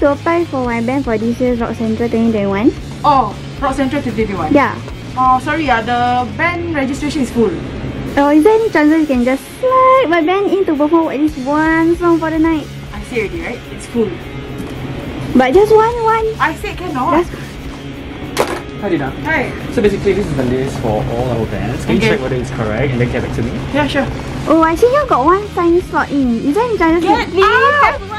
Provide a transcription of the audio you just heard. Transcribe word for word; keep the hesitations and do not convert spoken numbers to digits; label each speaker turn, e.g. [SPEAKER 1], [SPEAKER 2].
[SPEAKER 1] to apply for my band for this year's Rock Central twenty twenty-one.
[SPEAKER 2] Oh, Rock Central twenty twenty-one?
[SPEAKER 1] Yeah.
[SPEAKER 2] Oh, sorry, yeah, the band registration is full.
[SPEAKER 1] Oh, is there any chances you can just slide my band in to perform at least one song for the night?
[SPEAKER 2] I say already, right? It's full.
[SPEAKER 1] But just one, one.
[SPEAKER 2] I said cannot.
[SPEAKER 1] Just...
[SPEAKER 3] Hi Dina.
[SPEAKER 2] Hi.
[SPEAKER 3] So basically this is the list for all our bands. Can
[SPEAKER 2] Okay.
[SPEAKER 3] you check whether it's correct and then get back to me?
[SPEAKER 2] Yeah, sure.
[SPEAKER 1] Oh, I see you got one sign slot in. Is there any chances
[SPEAKER 2] Get
[SPEAKER 1] you please
[SPEAKER 2] out!
[SPEAKER 1] have